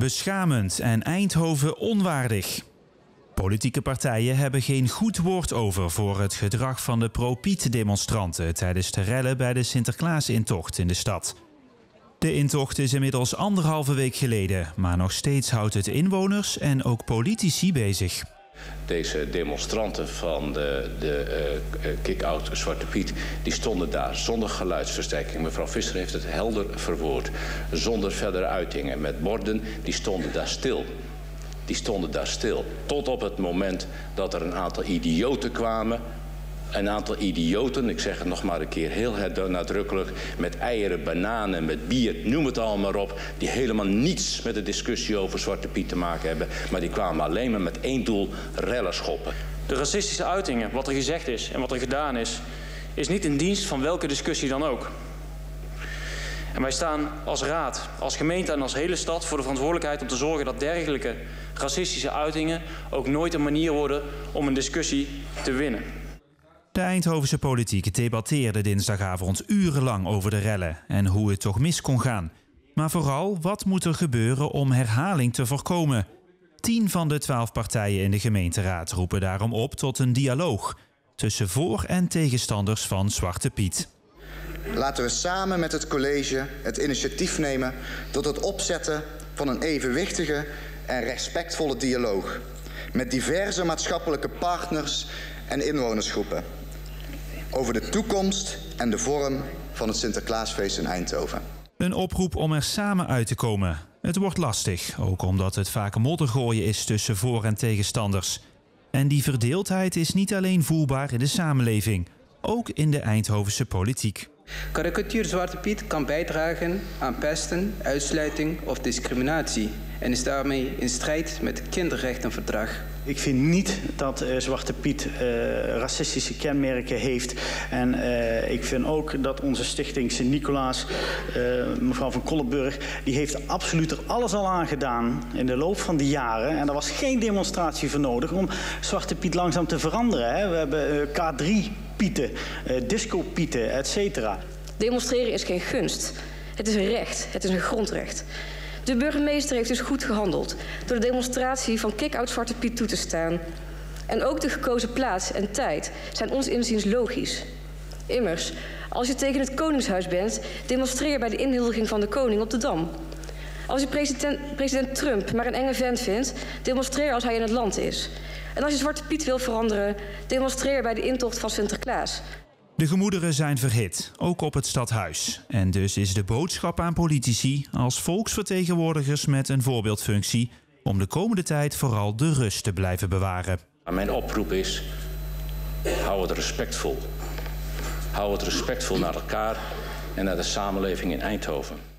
Beschamend en Eindhoven onwaardig. Politieke partijen hebben geen goed woord over voor het gedrag van de pro-Piet-demonstranten tijdens de rellen bij de Sinterklaasintocht in de stad. De intocht is inmiddels 1,5 week geleden, maar nog steeds houdt het inwoners en ook politici bezig. Deze demonstranten van de kick-out Zwarte Piet, die stonden daar zonder geluidsversterking. Mevrouw Visser heeft het helder verwoord. Zonder verdere uitingen met borden, die stonden daar stil. Die stonden daar stil. Tot op het moment dat er een aantal idioten kwamen. Een aantal idioten, ik zeg het nog maar een keer heel nadrukkelijk, met eieren, bananen, met bier, noem het allemaal op, die helemaal niets met de discussie over Zwarte Piet te maken hebben, maar die kwamen alleen maar met één doel: rellen schoppen. De racistische uitingen, wat er gezegd is en wat er gedaan is niet in dienst van welke discussie dan ook. En wij staan als raad, als gemeente en als hele stad voor de verantwoordelijkheid om te zorgen dat dergelijke racistische uitingen ook nooit een manier worden om een discussie te winnen. De Eindhovense politiek debatteerde dinsdagavond urenlang over de rellen en hoe het toch mis kon gaan. Maar vooral, wat moet er gebeuren om herhaling te voorkomen? 10 van de 12 partijen in de gemeenteraad roepen daarom op tot een dialoog tussen voor- en tegenstanders van Zwarte Piet. Laten we samen met het college het initiatief nemen tot het opzetten van een evenwichtige en respectvolle dialoog met diverse maatschappelijke partners en inwonersgroepen over de toekomst en de vorm van het Sinterklaasfeest in Eindhoven. Een oproep om er samen uit te komen. Het wordt lastig, ook omdat het vaak moddergooien is tussen voor- en tegenstanders. En die verdeeldheid is niet alleen voelbaar in de samenleving, ook in de Eindhovense politiek. Karikatuur Zwarte Piet kan bijdragen aan pesten, uitsluiting of discriminatie en is daarmee in strijd met het kinderrechtenverdrag. Ik vind niet dat Zwarte Piet racistische kenmerken heeft. En ik vind ook dat onze stichting Sint-Nicolaas, mevrouw van Kollenburg, die heeft absoluut er alles al aan gedaan in de loop van de jaren. En er was geen demonstratie voor nodig om Zwarte Piet langzaam te veranderen. Hè. We hebben K3-pieten, disco-pieten, et cetera. Demonstreren is geen gunst. Het is een recht. Het is een grondrecht. De burgemeester heeft dus goed gehandeld door de demonstratie van kick-out Zwarte Piet toe te staan. En ook de gekozen plaats en tijd zijn ons inziens logisch. Immers, als je tegen het Koningshuis bent, demonstreer bij de inhuldiging van de koning op de Dam. Als je president Trump maar een enge vent vindt, demonstreer als hij in het land is. En als je Zwarte Piet wil veranderen, demonstreer bij de intocht van Sinterklaas. De gemoederen zijn verhit, ook op het stadhuis. En dus is de boodschap aan politici als volksvertegenwoordigers met een voorbeeldfunctie om de komende tijd vooral de rust te blijven bewaren. Mijn oproep is: hou het respectvol. Hou het respectvol naar elkaar en naar de samenleving in Eindhoven.